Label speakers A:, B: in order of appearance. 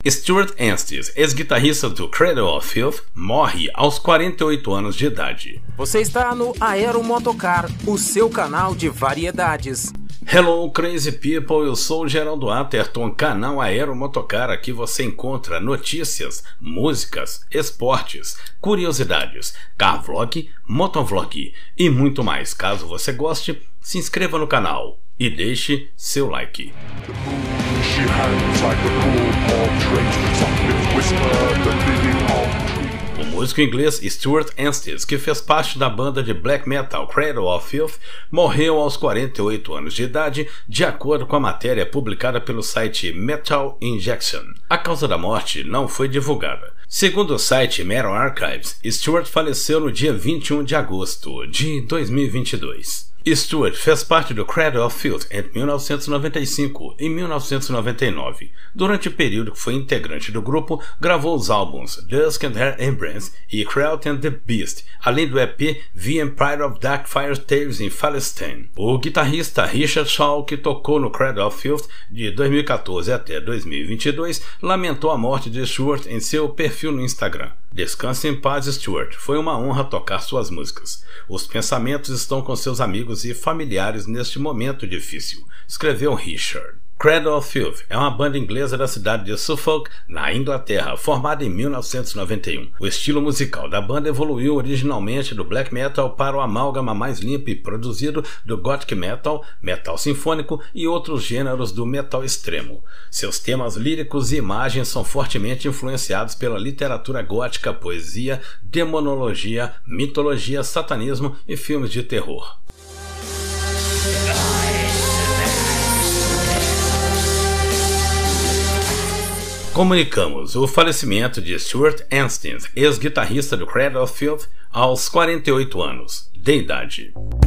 A: Stuart Anstis, ex-guitarrista do Cradle of Filth, morre aos 48 anos de idade.
B: Você está no Aero Motocar, o seu canal de variedades.
A: Hello Crazy People, eu sou o Geraldo Atherton, canal Aero Motocar. Aqui você encontra notícias, músicas, esportes, curiosidades, carvlog, motovlog e muito mais. Caso você goste, se inscreva no canal e deixe seu like. O músico inglês Stuart Anstis, que fez parte da banda de black metal Cradle of Filth, morreu aos 48 anos de idade, de acordo com a matéria publicada pelo site Metal Injection. A causa da morte não foi divulgada. Segundo o site Metal Archives, Stuart faleceu no dia 21 de agosto de 2022. Stuart fez parte do Cradle of Filth entre 1995 e 1999. Durante o período que foi integrante do grupo, gravou os álbuns Dusk and Her Embrace e Cruel and the Beast, além do EP The Empire of Darkfire Tales in Palestine. O guitarrista Richard Shaw, que tocou no Cradle of Filth de 2014 até 2022, lamentou a morte de Stuart em seu perfil no Instagram. Descanse em paz, Stuart. Foi uma honra tocar suas músicas. Os pensamentos estão com seus amigos e familiares neste momento difícil, escreveu Richard. Cradle of Filth é uma banda inglesa da cidade de Suffolk, na Inglaterra, formada em 1991. O estilo musical da banda evoluiu originalmente do black metal para o amálgama mais limpo e produzido do gothic metal, metal sinfônico e outros gêneros do metal extremo. Seus temas líricos e imagens são fortemente influenciados pela literatura gótica, poesia, demonologia, mitologia, satanismo e filmes de terror. Comunicamos o falecimento de Stuart Anstis, ex-guitarrista do Cradle of Filth, aos 48 anos de idade.